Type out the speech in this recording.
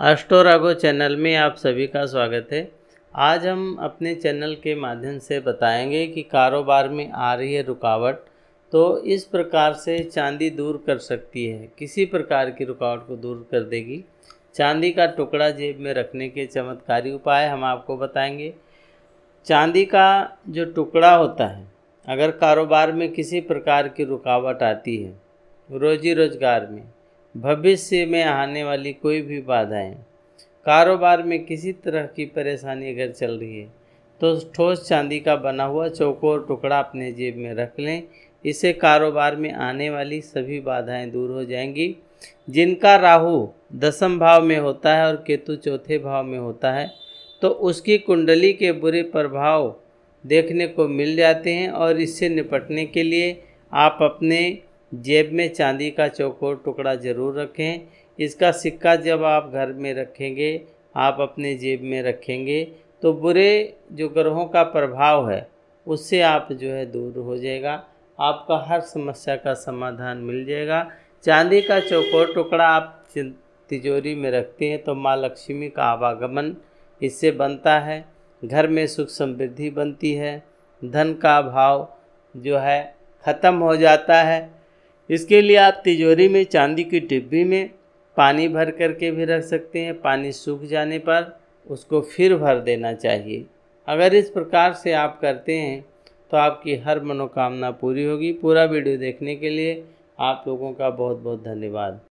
Astro Raghav channel में आप सभी का स्वागत है। आज हम अपने चैनल के माध्यम से बताएंगे कि कारोबार में आ रही है रुकावट, तो इस प्रकार से चांदी दूर कर सकती है। किसी प्रकार की रुकावट को दूर कर देगी। चांदी का टुकड़ा जेब में रखने के चमत्कारी उपाय हम आपको बताएंगे। चांदी का जो टुकड़ा होता है, अगर कारोबार में किसी प्रकार की रुकावट आती है, रोजी रोजगार में, भविष्य में आने वाली कोई भी बाधाएं, कारोबार में किसी तरह की परेशानी अगर चल रही है, तो ठोस चांदी का बना हुआ चौकोर टुकड़ा अपने जेब में रख लें। इससे कारोबार में आने वाली सभी बाधाएं दूर हो जाएंगी। जिनका राहु दसम भाव में होता है और केतु चौथे भाव में होता है, तो उसकी कुंडली के बुरे प्रभाव देखने को मिल जाते हैं। और इससे निपटने के लिए आप अपने जेब में चांदी का चौकोर टुकड़ा ज़रूर रखें। इसका सिक्का जब आप घर में रखेंगे, आप अपने जेब में रखेंगे, तो बुरे जो ग्रहों का प्रभाव है उससे आप जो है दूर हो जाएगा। आपका हर समस्या का समाधान मिल जाएगा। चांदी का चौकोर टुकड़ा आप तिजोरी में रखते हैं तो माँ लक्ष्मी का आवागमन इससे बनता है। घर में सुख समृद्धि बनती है। धन का भाव जो है ख़त्म हो जाता है। इसके लिए आप तिजोरी में चांदी की डिब्बी में पानी भर करके भी रख सकते हैं। पानी सूख जाने पर उसको फिर भर देना चाहिए। अगर इस प्रकार से आप करते हैं तो आपकी हर मनोकामना पूरी होगी। पूरा वीडियो देखने के लिए आप लोगों का बहुत बहुत धन्यवाद।